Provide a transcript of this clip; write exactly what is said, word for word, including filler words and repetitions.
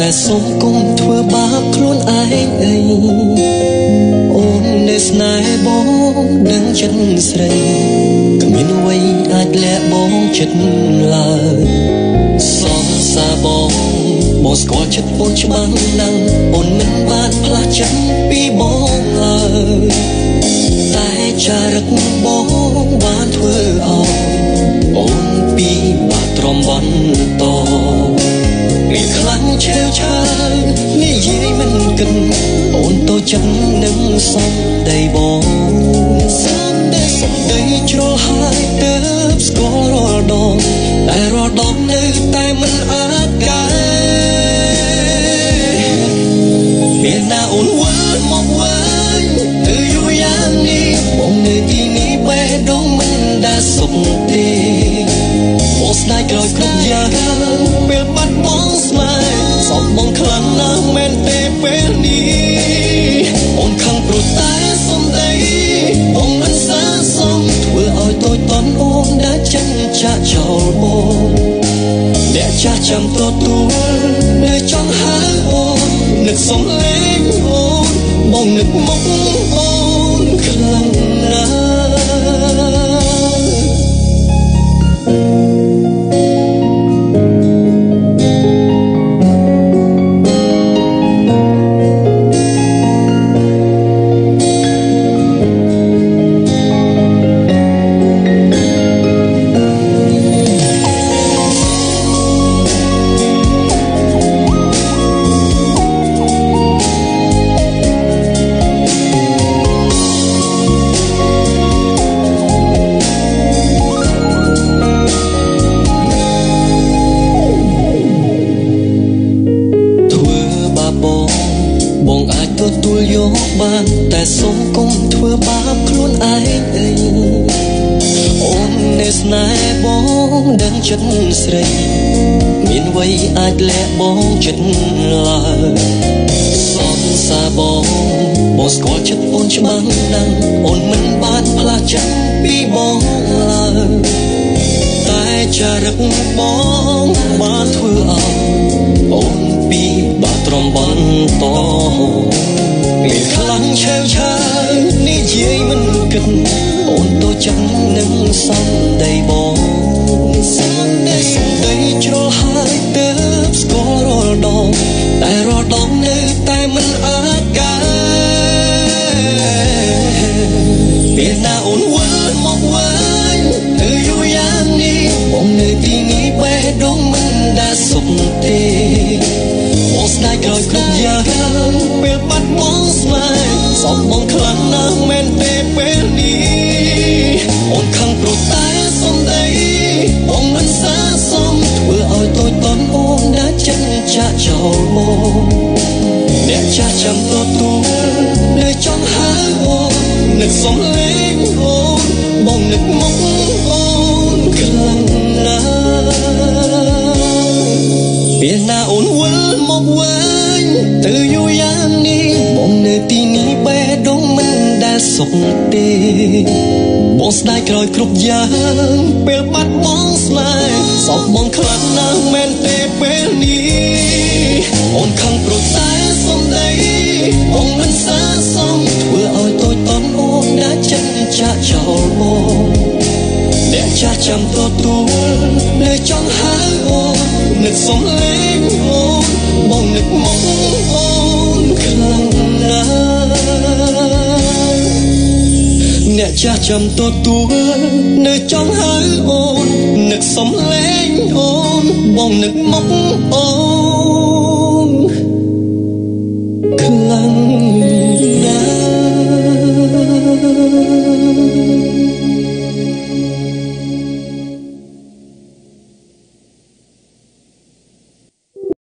តែសូមកុំធ្វើបាបខ្លួនឯងអីអូននៅស្នេហ៍បងដឹងចិត្តស្រីគ្មានអ្វីអាចលាក់បងចិត្តឡើយសងសាបងបងស្គាល់ចិត្តអូនច្បាស់ណាស់អូនមិនបានផ្លាស់ចិត្តពីបងឡើយតែចារឹកបងបានធ្វើឲ្យអូនពីបាក់ទ្រាំបន្តពីខ្លាំងឆេវឆាវនិយាយមិនគិតអូនទៅចិត្តនឹងសំដីបងសំដីសំដីជ្រុលហើយទៅស្គាល់រាល់ដងតែរាល់ដងនៅតែមិនអាចកែពេលណាអូនវិលមកវិញទៅយូរយ៉ាងនេះបងនៅទីនេះបេះដូងមិនដែលសុខទេបងស្ដាយក្រោយគ្រប់យ៉ាងពេលបាត់បង់ស្នេហ៍សោកបងខ្លាំងណាស់មែនទេពេលនេះអូនខឹងព្រោះតែសំដីបងមិនសាសមធ្វើឲ្យតូចតន់អូនដែលចិនចាក់ចោលបងអ្នកចាស់ចាំទទួលនៅចង់ហៅអូននឹកសំឡេងអូនបងនឹកមុខអូនខ្លាំងណាស់ទទួលយកបានតែសូមកុំធ្វើបាបខ្លួនឯងអីអូននៅស្នេហ៍បងដឹងចិត្តស្រីមានអ្វីអាចលាក់បងចិត្តឡើយសងសាបងបងស្គាល់ចិត្តអូនច្បាស់ណាស់អូនមិនបានផ្លាស់ចិត្តពីបងឡើយតែចារឹកបងបានធ្វើឲ្យអូនពីបាក់ទ្រាំបន្តពេលខ្លាំងឆេវឆាវនិយាយមិនគិតអូនទៅចិត្តនឹងសំដីបងសំដីសំដីជ្រុលហើយទៅស្គាល់រាល់ដងតែរាល់ដងនៅតែមិនអាចកែពេលណាអូនវិលមកវិញទៅយូរយ៉ាងនេះបងនៅទីនេះបេះដូងមិនដែលសុខទេបងស្ដាយក្រោយគ្រប់យ៉ាងពេលបាត់បង់ស្នេហ៍សោកបងខ្លាំងណាស់មែនទេពេលនេះអូនខឹងព្រោះតែសំដីបងមិនសាសមធ្វើឲ្យតូចតន់អូនដែលចិត្តចាក់ចោលមកអ្នកចាស់ចាំទទួលនៅចង់ហៅអូននឹកសំឡេងអូនបងនឹកមុខអូនខ្លាំងណាស់ពេលណាអូនវិលមកវិញទៅយូរយ៉ាងនេះបងនៅទីនេះបេះដូងមិនដែលសុខទេបងស្ដាយក្រោយគ្រប់យ៉ាងពេលបាត់បង់ស្នេហ៍សោកបងខ្លាំងណាស់មែនទេពេលនេះអូនខឹងព្រោះតែសំដីបងមិនសាសមធ្វើឲ្យតូចតន់អូនដែលចិត្តចាក់ចោលបងអ្នកចាស់ចាំទទួលនៅចង់ហៅអូននឹកសំឡេងអូនបងនឹកមុខអូនខ្លាំងណាស់អ្នកចាស់ចាំទទួលនៅចង់ហៅអូននឹកសំឡេងអូនបងនឹកមុខអូនខ្លាំង